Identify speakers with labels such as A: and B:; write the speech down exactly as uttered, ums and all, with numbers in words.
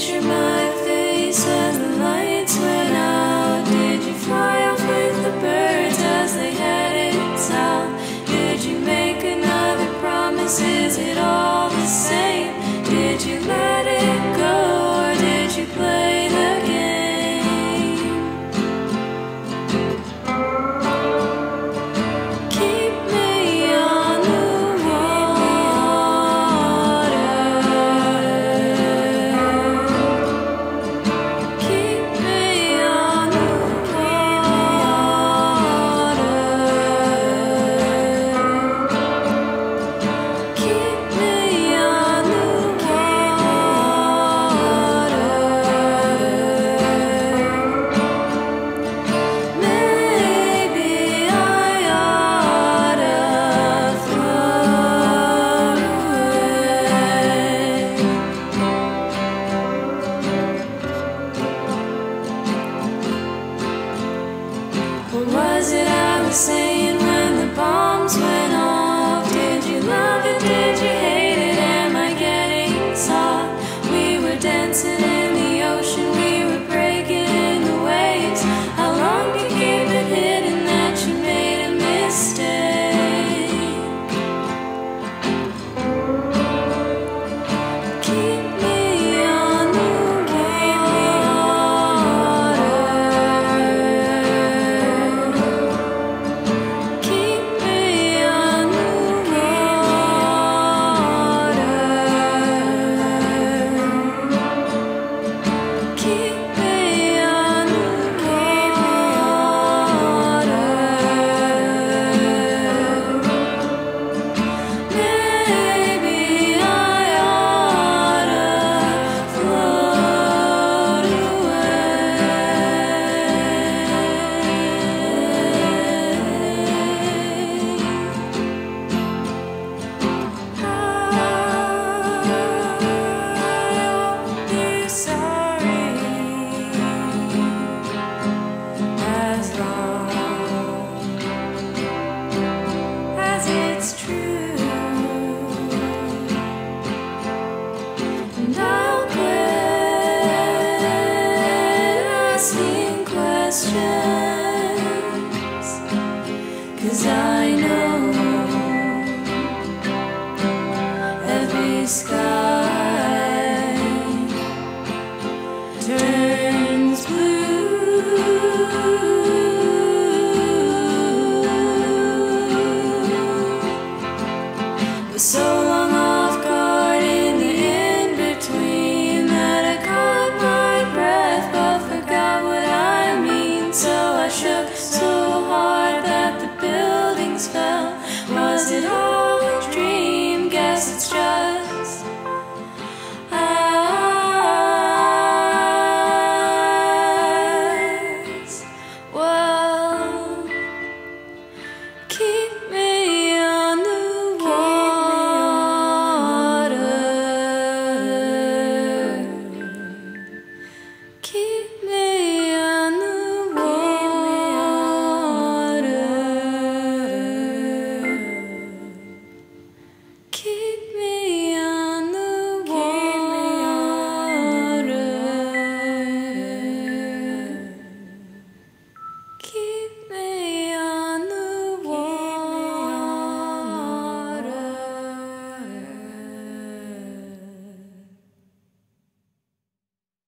A: picture my face as the lights went out? Did you fly off with the birds as they headed south? Did you make another promise? Is it all the same? Did you let it go, or did you play the game? Keep me on the water. Keep me on the water. Keep me on the water. Maybe I ought to float away. What was it I was saying when the bombs went off? Did you love it? Did you hate it? Am I getting soft? We were dancing in the ocean, we were breaking in the waves. How long to keep it hidden that you made a mistake? Keep me on the water. Keep me on the water. Keep me on the water. Maybe I ought to float I'll be sorry as long as it's true, and I'll quit asking questions, 'cause I know every sky